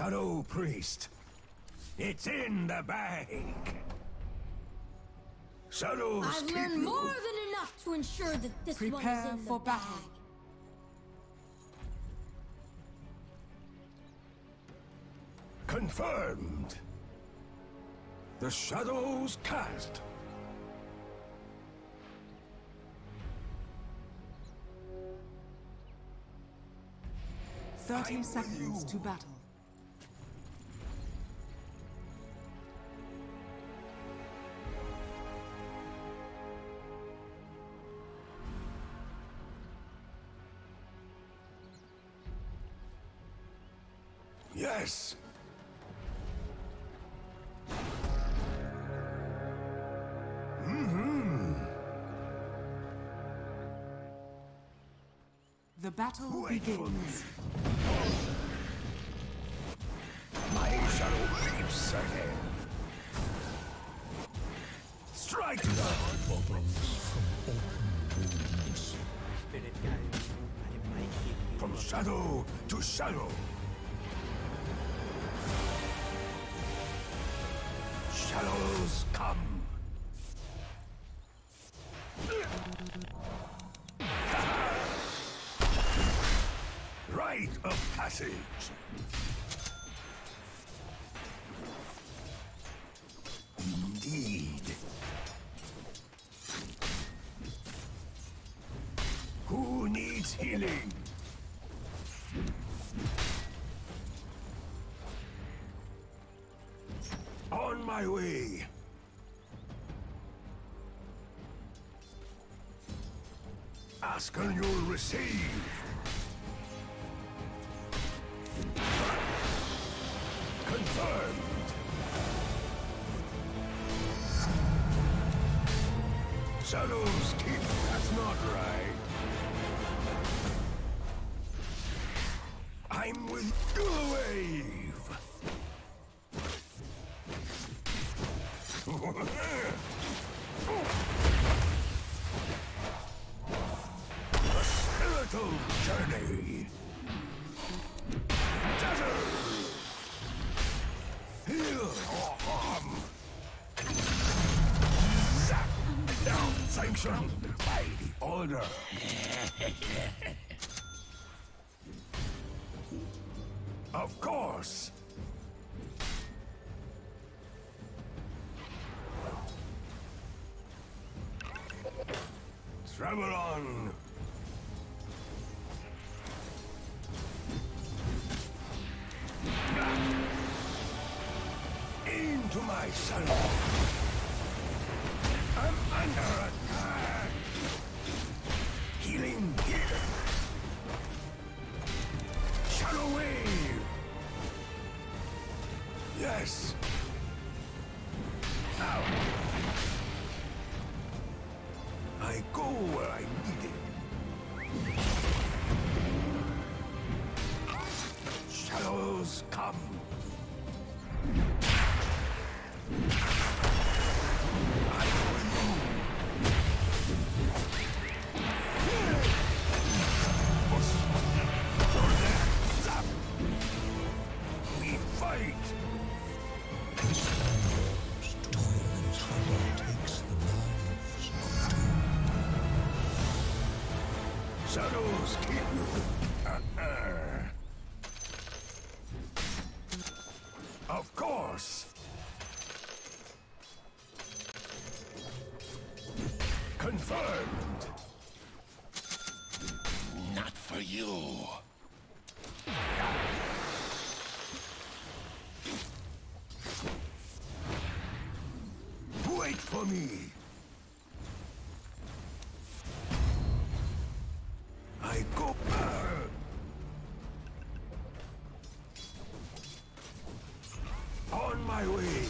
Shadow Priest. It's in the bag. Shadows I've keep learned you. more than enough to ensure that this one is Prepare in the for bag. battle. Confirmed. The shadows cast. I'm 30 with seconds you. to battle. Yes. The battle Wait for begins. My shadow leaps ahead. Strike down. Spirit guides you, I might give you From shadow to shadow. Shadows come. Rite of passage. Indeed. Who needs healing? On my way. Ask and you'll receive. Confirmed. Shadows keep. That's not right. I'm with the wave. A spiritual journey. Dazzle. Heal or harm. Zap. Down. Sanctioned by the order. Of course. Travel on. Into my shadow. I'm under attack. Healing here. Shadow wave. Yes. Now. I go where I'm needed. Shadows come. I go with you. Push. You're there. Zap. We fight. Shadows keep you. Of course. Confirmed. Not for you. Wait for me. I go. On my way.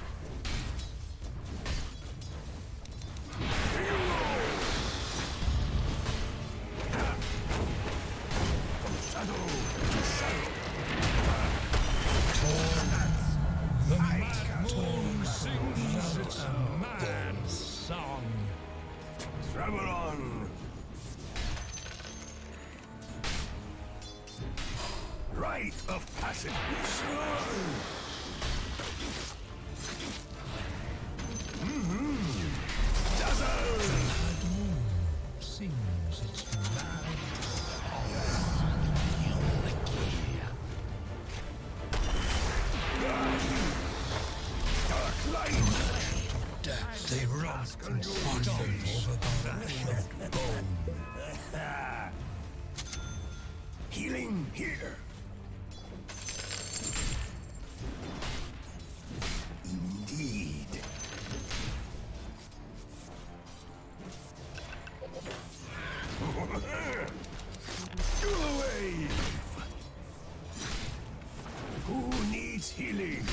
Shadow to shadow. The Mad sings its mad song. Travel on. Right Rite of passage. Dazzle! Sings its mad Dark light! death. They run and stomp over the rash of bone. Healing here. Indeed. Wave. Who needs healing?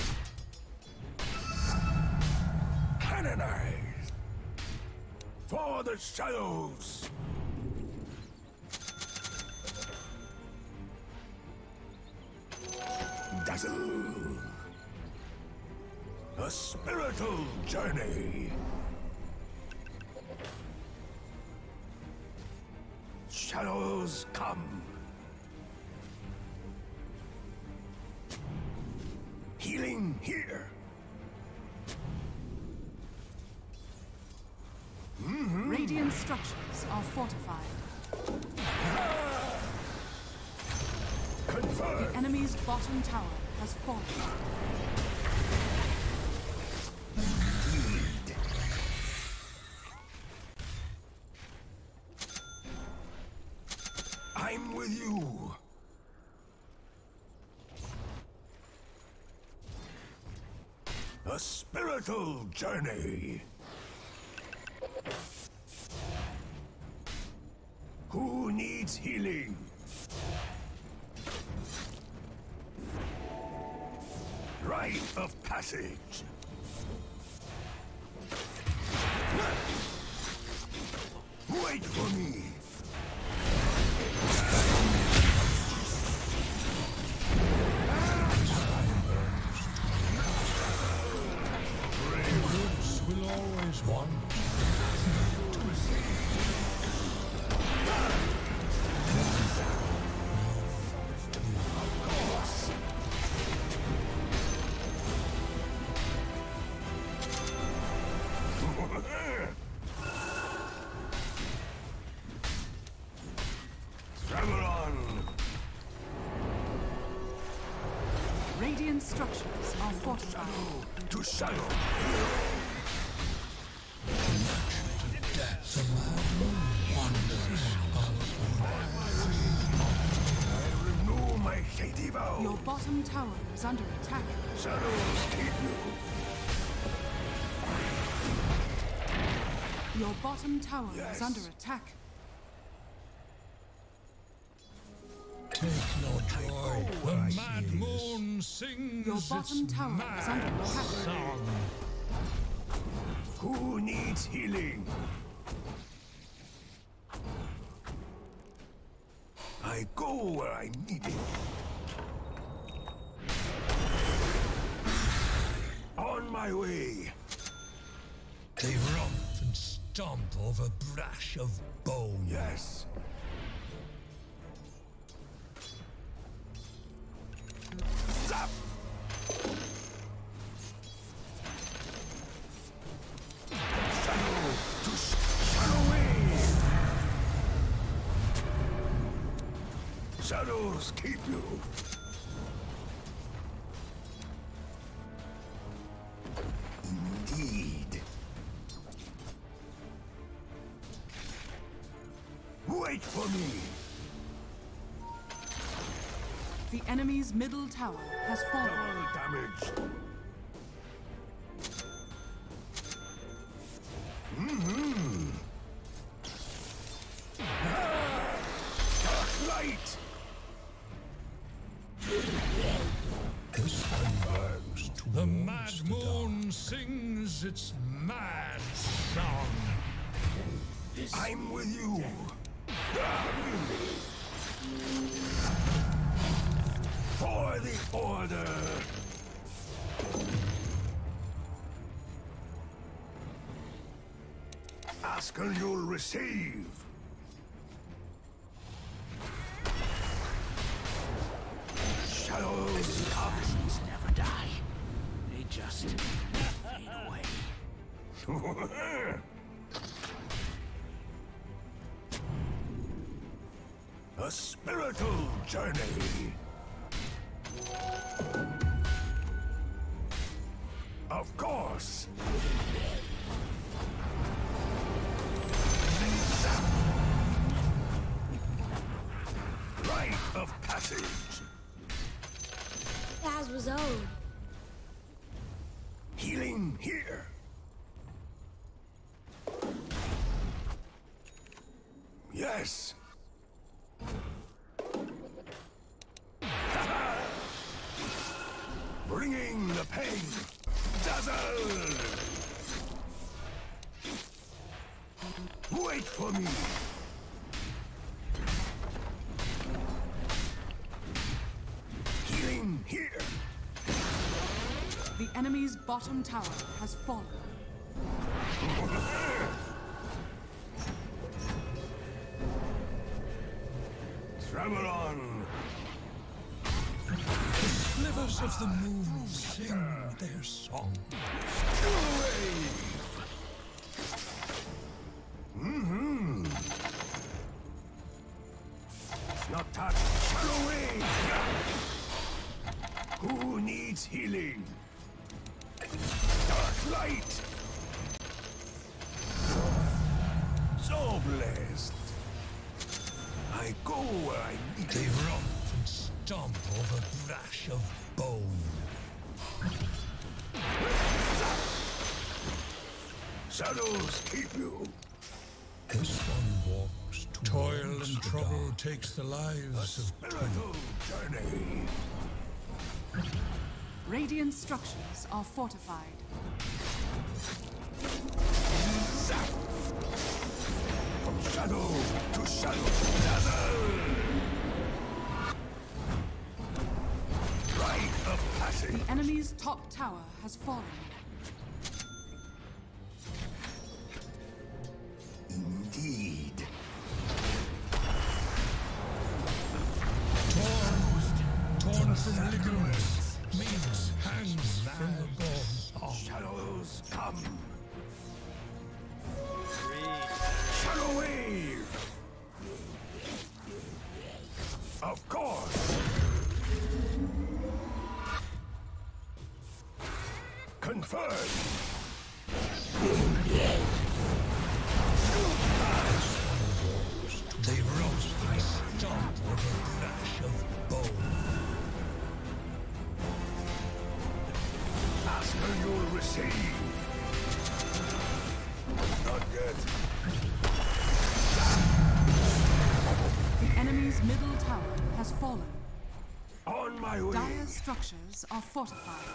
Canonize. For the shadows. Dazzle. A spiritual journey. Shadows come. Healing here. Radiant structures are fortified. Confirm. The enemy's bottom tower has fallen. Indeed. I'm with you. A spiritual journey. Who needs healing? Rite of passage. Wait for me. Woods will always want to Travel on. Radiant structures are fortified. To shadow. death. The mad wonders I renew my shady vow. Your bottom tower is under attack. Shadows keep you. Your bottom tower is Yes. under attack. take no joy. The mad moon sings Your bottom its tower is under mad attack. song. Who needs healing? I go where I'm needed. On my way. They romp and stomp over brash of bone. Yes. Zap! Shadow to shadow wave. Shadows keep you. Indeed. Wait for me. The enemy's middle tower has fallen. Double damage. Dark light. This one burns to The mad moon sings its mad song. I'm with you. For the order. Ask and you'll receive. A spiritual journey. Of course. Rite of passage. As was owed. Healing here. Yes. Bringing the pain. Dazzle! Wait for me. Healing here. The enemy's bottom tower has fallen. Travel on. The slivers of the moon sing their song. Away. It's not touch. Shadow wave. Who needs healing? Dark light. So blessed. I go where I need They romp and stomp over brash of bone. Shadows keep you. This one walks toil and trouble takes the lives of Spiritual journey. Radiant structures are fortified. From shadow to shadow. Dazzle! Rite of passage. The enemy's top tower has fallen. Indeed. torn from ligaments, means hangs from the bone. Shadows come. Shadow wave. Of course. Confirmed. They roast and stomp over crash of bone. Ask her you'll receive. Not yet. The enemy's middle tower has fallen. On my way. Dire structures are fortified.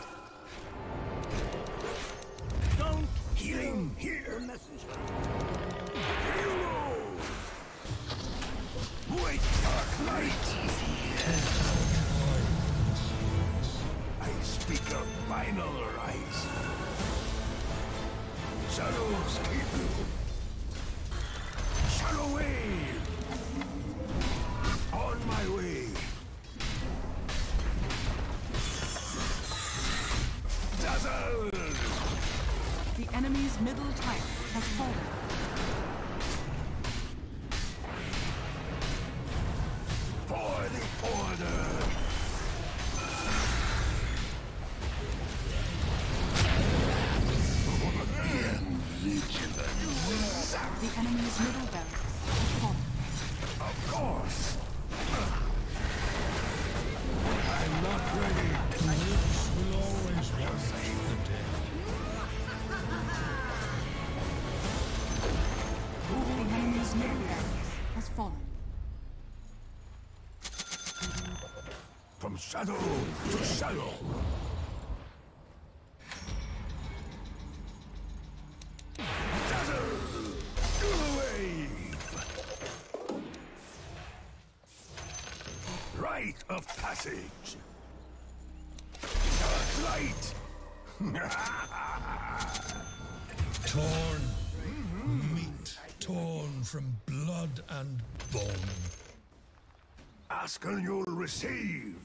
Don't healing here. Hero. Wait, dark light. I speak of final rights. Shadows keep you. Shadow wave. On my way. Dazzle. The enemy's middle tower has fallen. For the order. The enemy's middle barracks has fallen. Of course. I'm not ready. Lips will always watch the dead. The enemy's middle barracks has fallen. From shadow to shadow. Dazzle! Away! Rite of passage. Dark light. Torn, meat torn from blood and bone. Ask and you'll receive.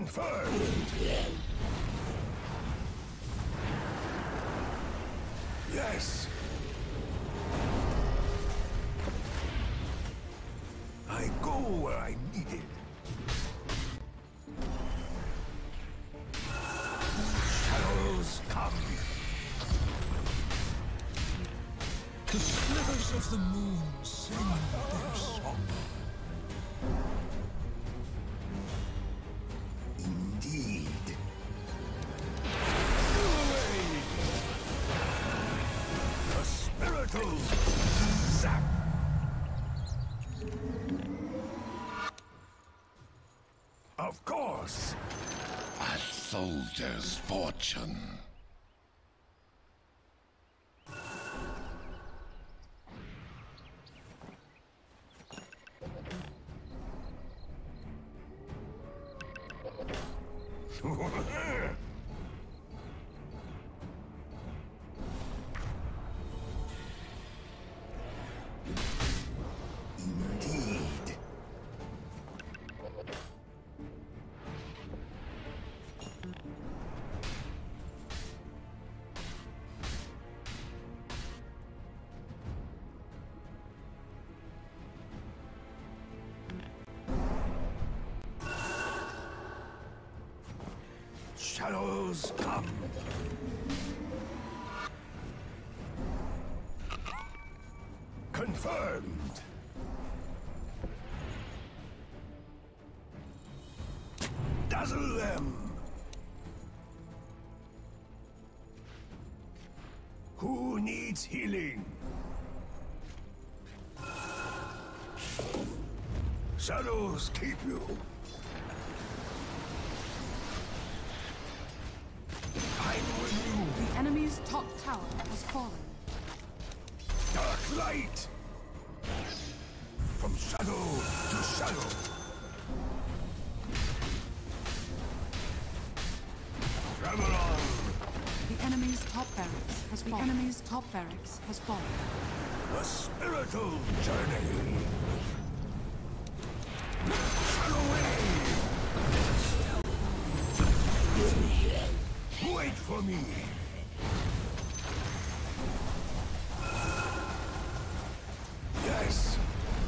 Confirmed. Yes. I go where I'm needed. Shadows come. The slivers of the moon sing their song. Indeed. A spiritual zap. Of course. A soldier's fortune. Indeed. Shadows come. Confirmed. Dazzle them. Who needs healing? Shadows keep you. I'm with you. The enemy's top tower has fallen. Dark light. From shadow to shadow. Travel on. The enemy's top barracks has fallen. The enemy's top barracks has fallen. A spiritual journey. Shadow wave. Wait for me. Yes.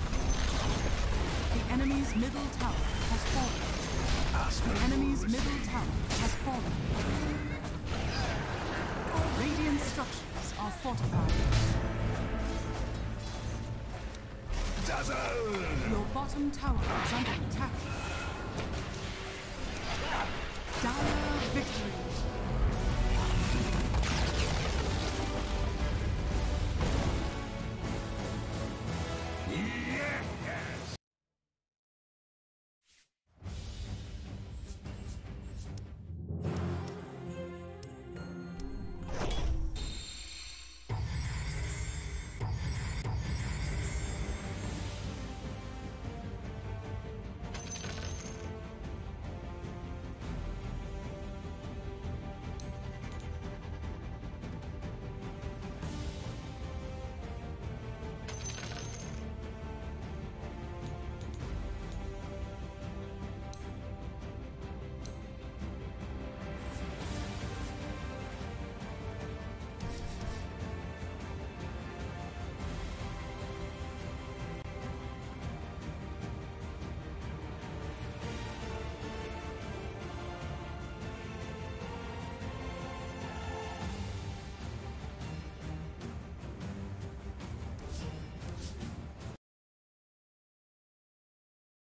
The enemy's middle tower has fallen. The enemy's middle tower has fallen. Radiant structures are fortified. Dazzle. Your bottom tower is under attack. Dire victory.